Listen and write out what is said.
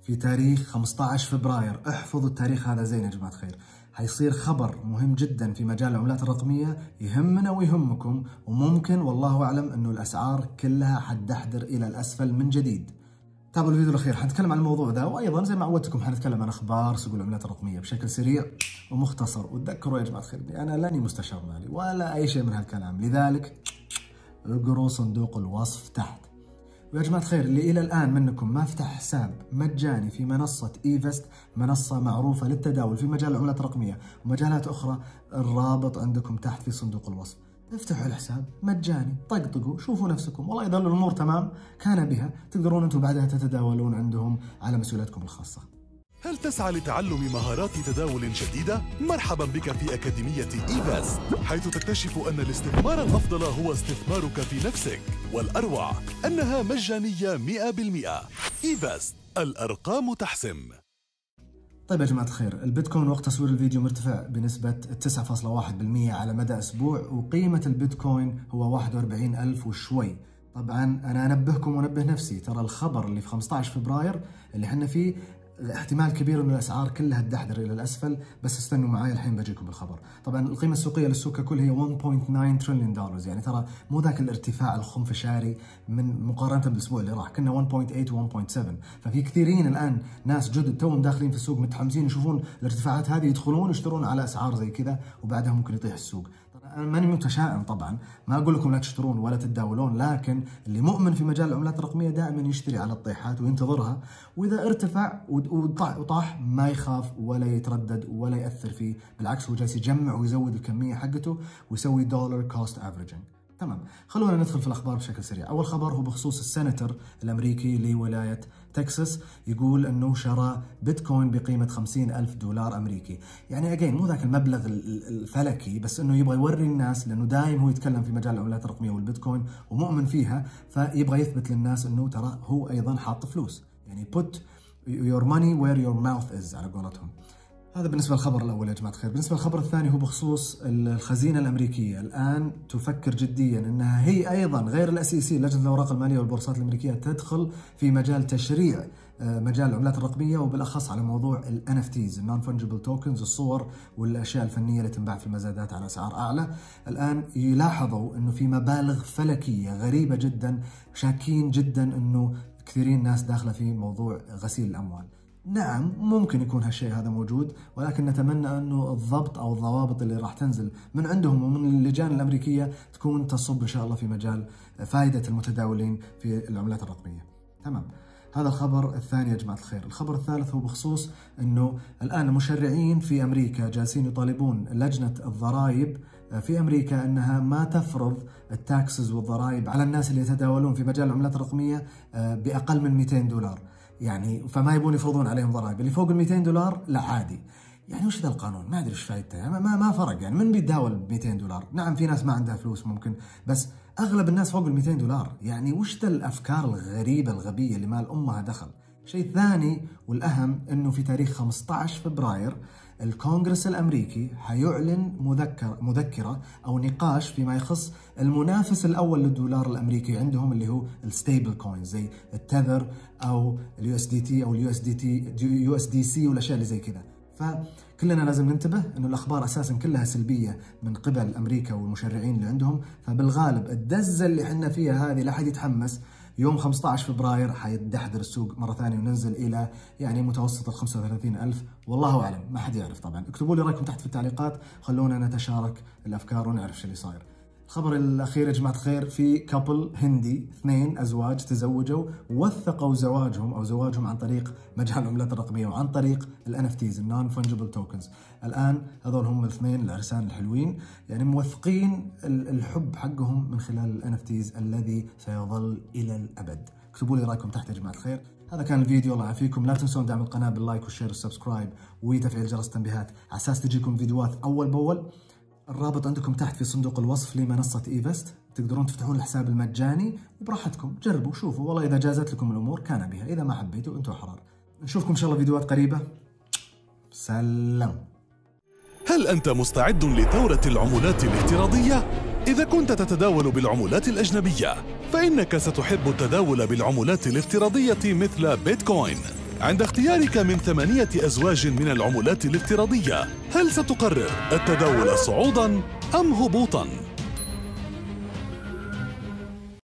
في تاريخ 15 فبراير. احفظوا التاريخ هذا زين يا جماعة الخير. حيصير خبر مهم جدا في مجال العملات الرقمية يهمنا ويهمكم، وممكن والله أعلم أنه الأسعار كلها حتدحدر إلى الأسفل من جديد. تابعوا الفيديو الأخير، حنتكلم عن الموضوع ذا، وأيضا زي ما عودتكم حنتكلم عن أخبار سوق العملات الرقمية بشكل سريع ومختصر. وتذكروا يا جماعة الخير أنا لاني مستشار مالي ولا أي شيء من هالكلام، لذلك اقروا صندوق الوصف تحت. ويا جماعة الخير اللي إلى الآن منكم ما فتح حساب مجاني في منصة ايفست، منصة معروفة للتداول في مجال العملات الرقمية ومجالات أخرى، الرابط عندكم تحت في صندوق الوصف. افتحوا الحساب مجاني، طقطقوا، شوفوا نفسكم، والله إذا الأمور تمام كان بها تقدرون أنتم بعدها تتداولون عندهم على مسؤوليتكم الخاصة. هل تسعى لتعلم مهارات تداول جديدة؟ مرحبا بك في أكاديمية ايفست، حيث تكتشف أن الاستثمار الأفضل هو استثمارك في نفسك، والأروع أنها مجانية 100%. ايفست، الأرقام تحسم. طيب يا جماعة الخير، البيتكوين وقت تصوير الفيديو مرتفع بنسبة 9.1% على مدى أسبوع، وقيمة البيتكوين هو 41,000 وشوي. طبعا أنا أنبهكم وأنبه نفسي، ترى الخبر اللي في 15 فبراير اللي احنا فيه احتمال كبير انه الاسعار كلها تدحدر الى الاسفل، بس استنوا معايا الحين بجيكم بالخبر. طبعا القيمه السوقيه للسوق ككل هي 1.9 تريليون دولار، يعني ترى مو ذاك الارتفاع الخنفشاري من مقارنه بالاسبوع اللي راح، كنا 1.8 و 1.7. ففي كثيرين الان ناس جدد توهم داخلين في السوق متحمسين يشوفون الارتفاعات هذه، يدخلون يشترون على اسعار زي كذا وبعدها ممكن يطيح السوق. أنا ماني متشائم طبعا، ما أقول لكم لا تشترون ولا تتداولون، لكن اللي مؤمن في مجال العملات الرقمية دائما يشتري على الطيحات وينتظرها، وإذا ارتفع وطاح ما يخاف ولا يتردد ولا يأثر فيه، بالعكس هو جالس يجمع ويزود الكمية حقته ويسوي دولار كوست افريجنج. تمام، خلونا ندخل في الأخبار بشكل سريع. أول خبر هو بخصوص السيناتور الأمريكي لولاية تكساس، يقول أنه شرى بيتكوين بقيمة 50,000 دولار أمريكي. يعني أجين مو ذاك المبلغ الفلكي، بس أنه يبغى يوري الناس، لأنه دايم هو يتكلم في مجال العملات الرقمية والبيتكوين ومؤمن فيها، فيبغى يثبت للناس أنه ترى هو أيضا حاط فلوس، يعني put your money where your mouth is على قولتهم. هذا بالنسبة للخبر الأول يا جماعة الخير. بالنسبة للخبر الثاني هو بخصوص الخزينة الأمريكية، الآن تفكر جديا أنها هي أيضا غير الSEC لجنة الأوراق المالية والبورصات الأمريكية تدخل في مجال تشريع مجال العملات الرقمية، وبالأخص على موضوع NFTs Non Fungible Tokens، الصور والأشياء الفنية اللي تنباع في المزادات على أسعار أعلى. الآن يلاحظوا أنه في مبالغ فلكية غريبة جدا، شاكين جدا أنه كثيرين ناس داخلة في موضوع غسيل الأموال. نعم ممكن يكون هالشيء هذا موجود، ولكن نتمنى أنه الضبط أو الضوابط اللي راح تنزل من عندهم ومن اللجان الأمريكية تكون تصب إن شاء الله في مجال فائدة المتداولين في العملات الرقمية. تمام، هذا الخبر الثاني يا جماعة الخير. الخبر الثالث هو بخصوص أنه الآن المشرعين في أمريكا جالسين يطالبون لجنة الضرائب في أمريكا أنها ما تفرض التاكسز والضرائب على الناس اللي يتداولون في مجال العملات الرقمية بأقل من 200 دولار. يعني فما يبون يفرضون عليهم ضرائب، اللي فوق ال 200 دولار لا عادي. يعني وش ذا القانون؟ ما ادري ايش فايدته، يعني ما فرق، يعني من بيتداول ب 200 دولار؟ نعم في ناس ما عندها فلوس ممكن، بس اغلب الناس فوق ال 200 دولار، يعني وش ذا الافكار الغريبه الغبيه اللي ما لامها دخل. شيء ثاني والاهم انه في تاريخ 15 فبراير الكونغرس الامريكي حيعلن مذكره او نقاش فيما يخص المنافس الاول للدولار الامريكي عندهم، اللي هو الستيبل كوينز زي التذر او اليو اس دي تي او اليو اس دي سي والاشياء اللي زي كذا. فكلنا لازم ننتبه انه الاخبار اساسا كلها سلبيه من قبل امريكا والمشرعين اللي عندهم، فبالغالب الدزه اللي احنا فيها هذه لا حد يتحمس. يوم 15 فبراير حيتدحدر السوق مرة ثانية وننزل إلى يعني متوسط ال 35,000، والله أعلم ما حد يعرف. طبعا اكتبوا لي رأيكم تحت في التعليقات، خلونا نتشارك الأفكار ونعرف شو اللي صاير. الخبر الأخير يا جماعة الخير، في كابل هندي، 2 أزواج تزوجوا ووثقوا زواجهم أو زواجهم عن طريق مجال العملات الرقمية وعن طريق NFTs Non Fungible Tokens. الآن هذول هم الاثنين العرسان الحلوين، يعني موثقين الحب حقهم من خلال NFTs الذي سيظل إلى الأبد. اكتبوا لي رأيكم تحت يا جماعة الخير. هذا كان الفيديو، الله يعافيكم. لا تنسون دعم القناة باللايك والشير والسبسكرايب وتفعيل جرس التنبيهات على أساس تجيكم فيديوهات أول بأول. الرابط عندكم تحت في صندوق الوصف لمنصة ايفست، تقدرون تفتحون الحساب المجاني وبراحتكم، جربوا شوفوا، والله إذا جازت لكم الأمور كان بها، إذا ما حبيتوا أنتم حرار. نشوفكم إن شاء الله فيديوهات قريبة. سلام. هل أنت مستعد لثورة العملات الافتراضية؟ إذا كنت تتداول بالعملات الأجنبية فإنك ستحب التداول بالعملات الافتراضية مثل بيتكوين. عند اختيارك من 8 أزواج من العملات الافتراضية، هل ستقرر التداول صعودا أم هبوطا؟